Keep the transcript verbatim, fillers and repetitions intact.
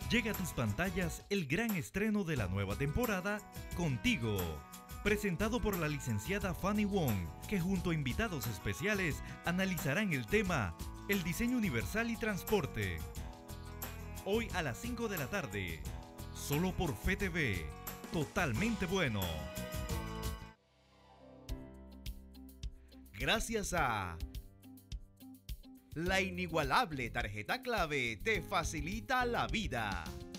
Llega a tus pantallas el gran estreno de la nueva temporada, Contigo, presentado por la licenciada Fanny Wong, que junto a invitados especiales analizarán el tema El diseño universal y transporte. Hoy a las cinco de la tarde, solo por F E T V, totalmente bueno. Gracias a la inigualable tarjeta clave te facilita la vida.